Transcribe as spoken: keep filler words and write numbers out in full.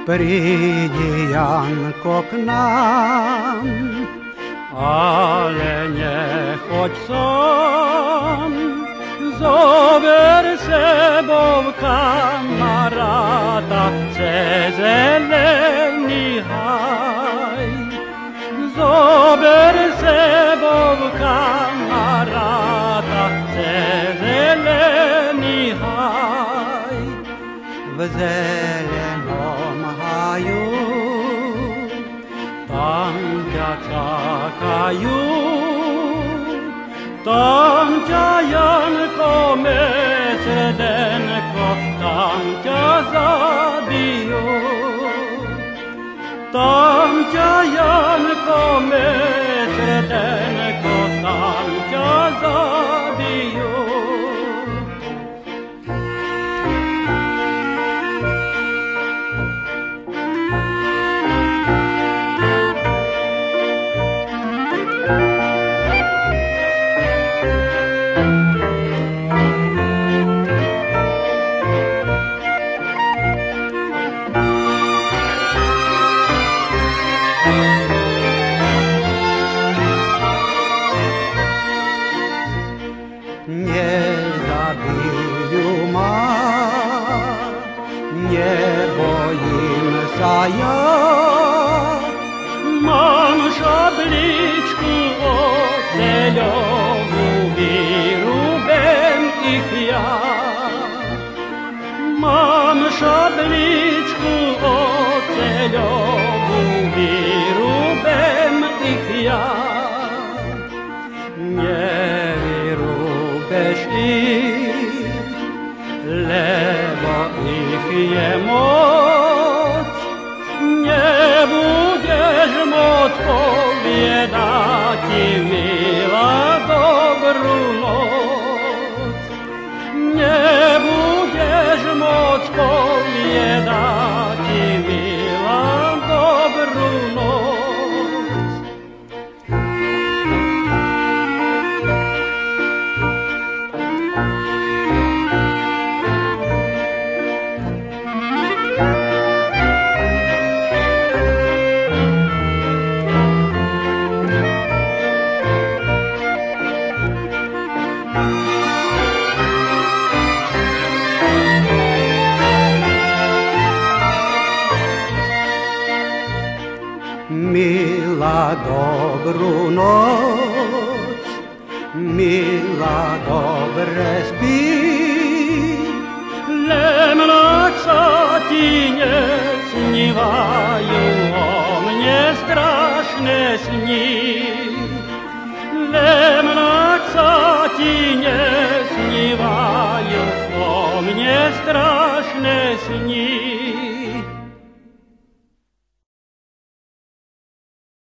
Prídi, Janko, k nám, ale nechoď sám. Zober sebou kamaráta cez zelený haj. Zober sebou kamaráta cez zelený haj. V zelenom haju tam ťa čakajú, tam ťa, Janko, mé srdenko, tam ťa zabijú. Tam ťa, Janko, mé srdenko, tam ťa zabijú. Nezabijú ma, nebojím sa ja. Mám šabličku oceľovú, vyrúbem ich ja. Mám šabličku oceľovú, vyrúbem ich ja. Nevyrúbeš ich, lebo ich je moc. Nebudeš môcť povedať ti, milá, dobrú noc. Nebudeš môcť povedať ti, milá, dobrú noc. Milá, dobrú noc, milá, dobre spí, len mrak sa ti nesnívajú, o mne strašné sní. Len mrak sa ti nesnívajú, o mne strašné sní.